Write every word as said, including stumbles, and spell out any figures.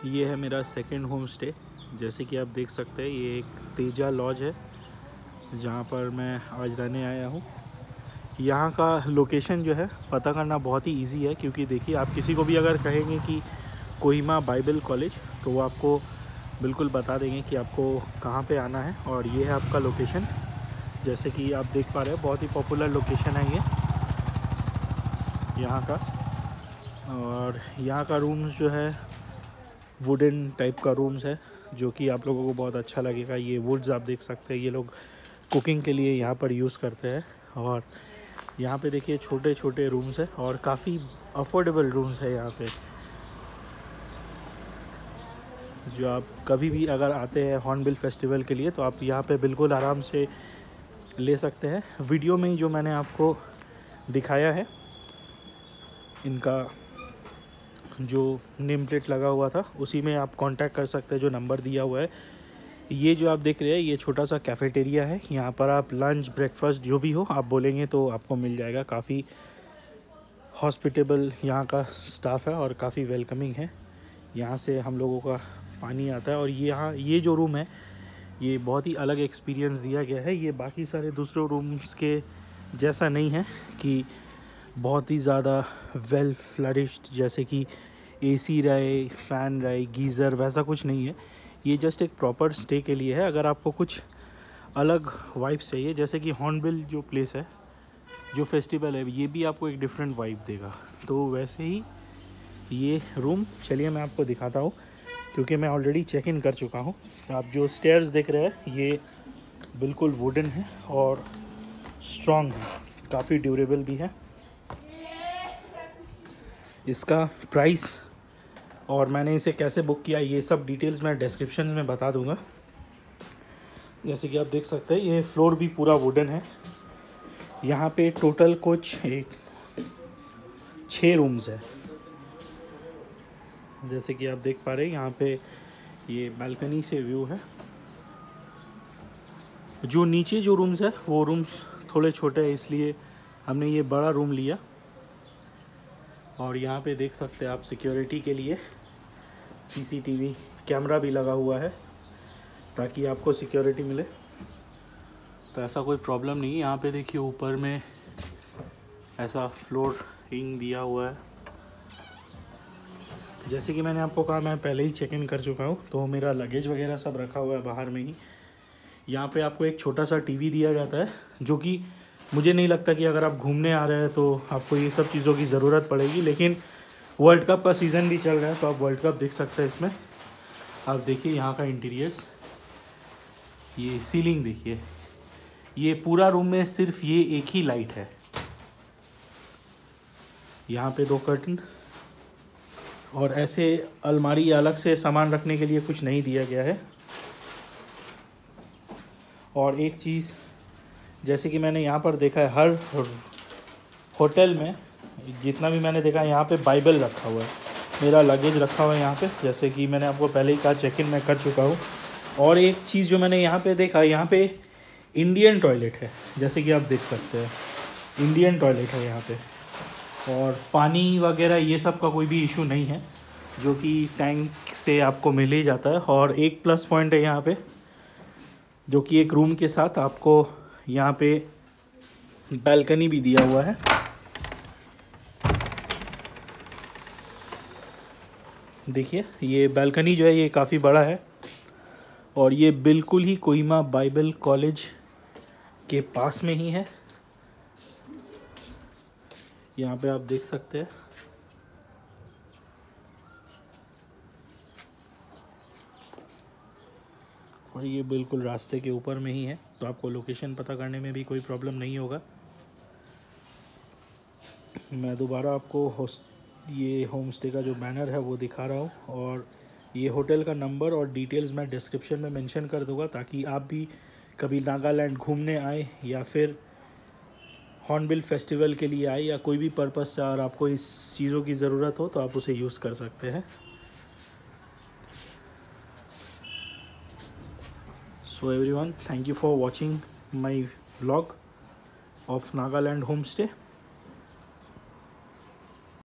ये है मेरा सेकंड होम स्टे। जैसे कि आप देख सकते हैं ये एक तेजा लॉज है जहाँ पर मैं आज रहने आया हूँ। यहाँ का लोकेशन जो है पता करना बहुत ही इजी है, क्योंकि देखिए आप किसी को भी अगर कहेंगे कि कोहिमा बाइबल कॉलेज तो वो आपको बिल्कुल बता देंगे कि आपको कहाँ पे आना है। और ये है आपका लोकेशन। जैसे कि आप देख पा रहे हैं बहुत ही पॉपुलर लोकेशन है ये यहाँ का। और यहाँ का रूम्स जो है वुडन टाइप का रूम्स है, जो कि आप लोगों को बहुत अच्छा लगेगा। ये वुड्स आप देख सकते हैं, ये लोग कुकिंग के लिए यहाँ पर यूज़ करते हैं। और यहाँ पे देखिए छोटे छोटे रूम्स है और काफ़ी अफोर्डेबल रूम्स है यहाँ पे, जो आप कभी भी अगर आते हैं हॉर्नबिल फेस्टिवल के लिए तो आप यहाँ पे बिल्कुल आराम से ले सकते हैं। वीडियो में ही जो मैंने आपको दिखाया है इनका जो नेम प्लेट लगा हुआ था उसी में आप कांटेक्ट कर सकते हैं, जो नंबर दिया हुआ है। ये जो आप देख रहे हैं ये छोटा सा कैफ़ेटेरिया है। यहाँ पर आप लंच ब्रेकफास्ट जो भी हो आप बोलेंगे तो आपको मिल जाएगा। काफ़ी हॉस्पिटेबल यहाँ का स्टाफ है और काफ़ी वेलकमिंग है। यहाँ से हम लोगों का पानी आता है। और ये यहाँ ये जो रूम है ये बहुत ही अलग एक्सपीरियंस दिया गया है। ये बाकी सारे दूसरे रूम्स के जैसा नहीं है कि बहुत ही ज़्यादा वेल फ्लरिश्ड, जैसे कि एसी रहे, फ़ैन रहे, गीज़र, वैसा कुछ नहीं है। ये जस्ट एक प्रॉपर स्टे के लिए है। अगर आपको कुछ अलग वाइब्स चाहिए, जैसे कि हॉर्नबिल जो प्लेस है, जो फेस्टिवल है, ये भी आपको एक डिफरेंट वाइब देगा, तो वैसे ही ये रूम चलिए मैं आपको दिखाता हूँ, क्योंकि मैं ऑलरेडी चेक इन कर चुका हूँ। आप जो स्टेयर्स देख रहे हैं ये बिल्कुल वुडन है और स्ट्रॉन्ग है, काफ़ी ड्यूरेबल भी है। इसका प्राइस और मैंने इसे कैसे बुक किया ये सब डिटेल्स मैं डिस्क्रिप्शन में बता दूंगा। जैसे कि आप देख सकते हैं ये फ्लोर भी पूरा वुडन है। यहाँ पे टोटल कुछ एक छः रूम्स है। जैसे कि आप देख पा रहे हैं यहाँ पे ये बालकनी से व्यू है। जो नीचे जो रूम्स है वो रूम्स थोड़े छोटे हैं, इसलिए हमने ये बड़ा रूम लिया। और यहाँ पे देख सकते हैं आप सिक्योरिटी के लिए सीसीटीवी कैमरा भी लगा हुआ है ताकि आपको सिक्योरिटी मिले, तो ऐसा कोई प्रॉब्लम नहीं है। यहाँ पे देखिए ऊपर में ऐसा फ्लोरिंग दिया हुआ है। जैसे कि मैंने आपको कहा मैं पहले ही चेक इन कर चुका हूँ, तो मेरा लगेज वगैरह सब रखा हुआ है बाहर में ही। यहाँ पे आपको एक छोटा सा टीवी दिया जाता है, जो कि मुझे नहीं लगता कि अगर आप घूमने आ रहे हैं तो आपको ये सब चीज़ों की ज़रूरत पड़ेगी, लेकिन वर्ल्ड कप का सीज़न भी चल रहा है तो आप वर्ल्ड कप देख सकते हैं इसमें। आप देखिए यहाँ का इंटीरियर्स, ये सीलिंग देखिए, ये पूरा रूम में सिर्फ ये एक ही लाइट है। यहाँ पे दो कर्टन और ऐसे अलमारी अलग से सामान रखने के लिए कुछ नहीं दिया गया है। और एक चीज़ जैसे कि मैंने यहाँ पर देखा है, हर होटल में जितना भी मैंने देखा है यहाँ पे बाइबल रखा हुआ है। मेरा लगेज रखा हुआ है यहाँ पे, जैसे कि मैंने आपको पहले ही कहा चेक इन मैं कर चुका हूँ। और एक चीज़ जो मैंने यहाँ पे देखा, यहाँ पे इंडियन टॉयलेट है, जैसे कि आप देख सकते हैं इंडियन टॉयलेट है यहाँ पे। और पानी वगैरह ये सब का कोई भी इशू नहीं है, जो कि टैंक से आपको मिल ही जाता है। और एक प्लस पॉइंट है यहाँ पे, जो कि एक रूम के साथ आपको यहाँ पे बालकनी भी दिया हुआ है। देखिए ये बालकनी जो है ये काफ़ी बड़ा है और ये बिल्कुल ही कोहिमा बाइबल कॉलेज के पास में ही है। यहाँ पे आप देख सकते हैं और ये बिल्कुल रास्ते के ऊपर में ही है, तो आपको लोकेशन पता करने में भी कोई प्रॉब्लम नहीं होगा। मैं दोबारा आपको होस्ट ये होम स्टे का जो बैनर है वो दिखा रहा हूँ, और ये होटल का नंबर और डिटेल्स मैं डिस्क्रिप्शन में मेंशन कर दूँगा, ताकि आप भी कभी नागालैंड घूमने आए या फिर हॉर्नबिल फेस्टिवल के लिए आए या कोई भी पर्पज़ से और आपको इस चीज़ों की ज़रूरत हो तो आप उसे यूज़ कर सकते हैं। So everyone, thank you for watching my vlog of Nagaland home stay.